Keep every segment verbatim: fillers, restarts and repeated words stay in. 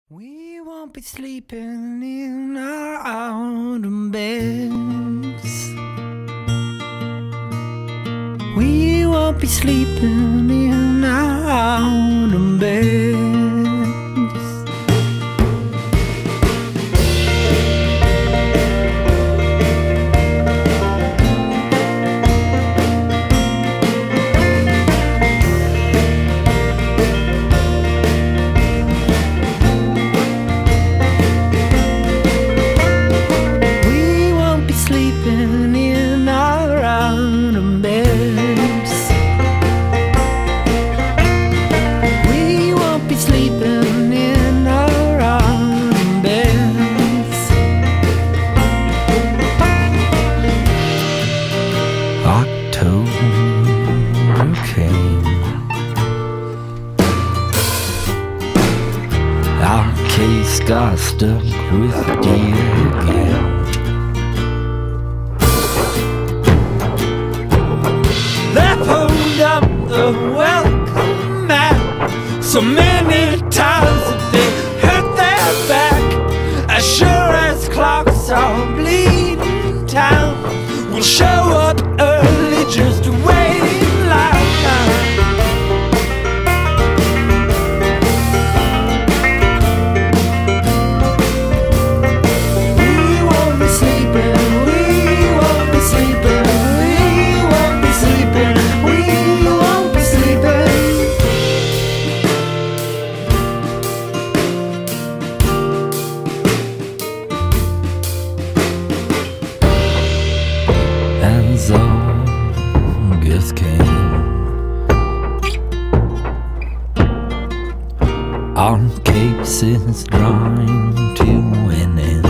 We won't be sleeping in our autumn beds. We won't be sleeping in our autumn beds. Sleeping in our autumn beds. We won't be sleeping in our autumn beds. October came. Our case got stuck with dear again. They pulled up the welcome mat so many times that they hurt their back. As sure as clocks are bleeding town, we'll show up early just to wait in line. We won't be sleeping, we won't be sleeping. As August came, our case is drawing to an end.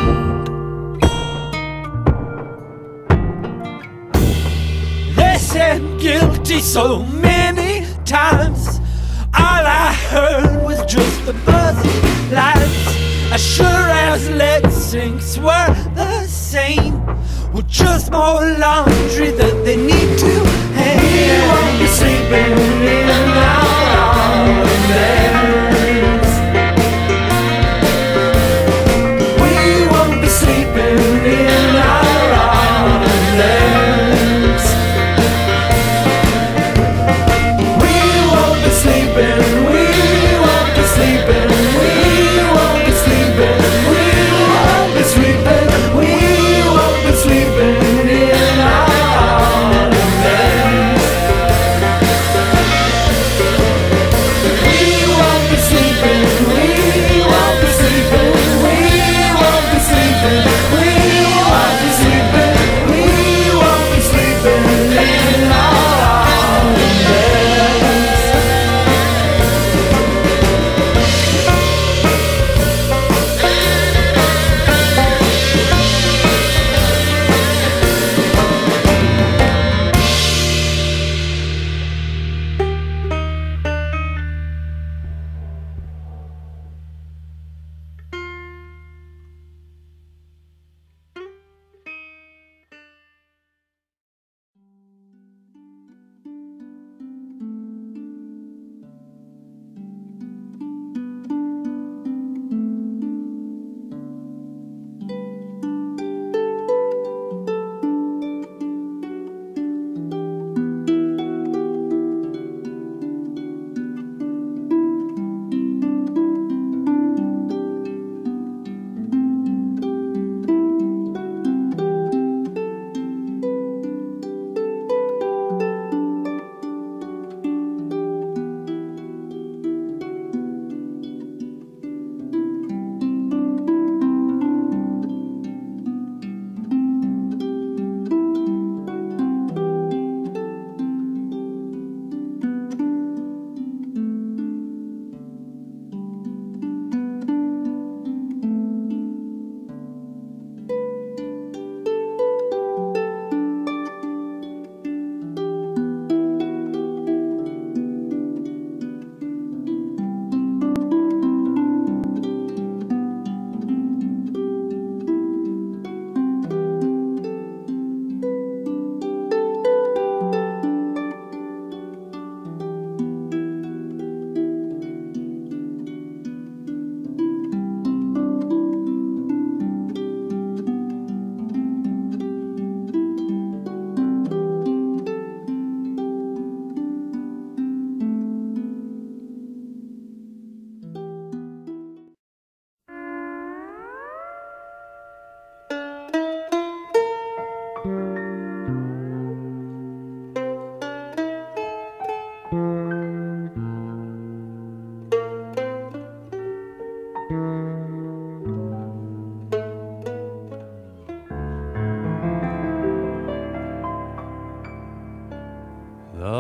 They said guilty so many times, all I heard was just the buzzing lights. As sure as lead sinks were the same, with just more laundry that they need to hang. We won't be sleeping in our autumn beds. We won't be sleeping in our autumn beds. We won't be sleeping, we won't be sleeping, we won't be sleeping, we won't be sleeping, we won't be sleeping in our autumn beds.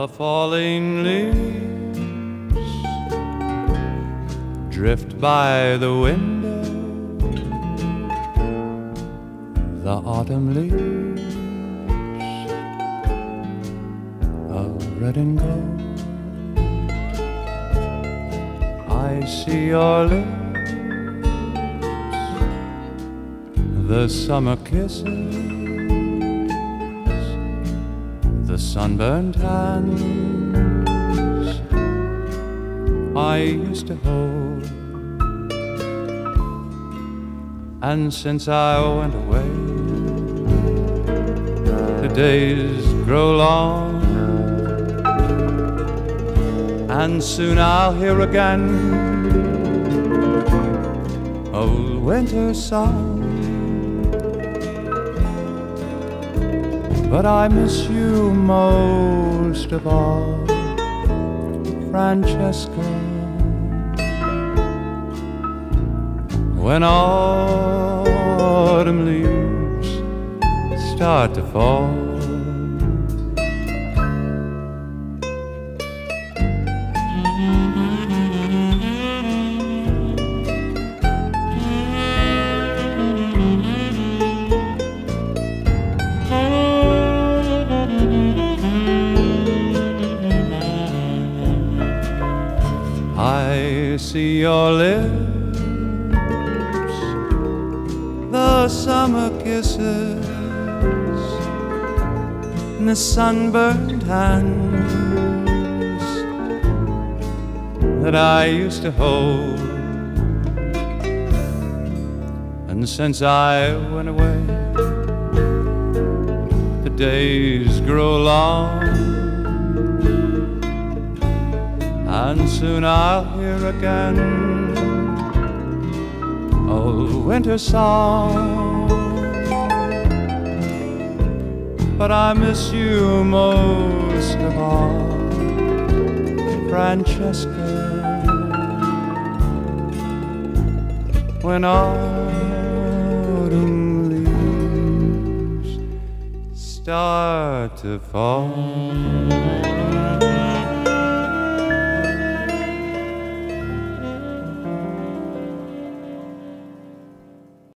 The falling leaves drift by the window, the autumn leaves of red and gold. I see your lips, the summer kisses, the sunburned hands I used to hold. And since I went away, the days grow long, and soon I'll hear again old winter song. But I miss you most of all, Francesca. When autumn leaves start to fall, I see your lips, the summer kisses, and the sunburned hands that I used to hold. And since I went away, the days grow long, and soon I'll hear again old winter song. But I miss you most of all, Francesca. When autumn leaves start to fall.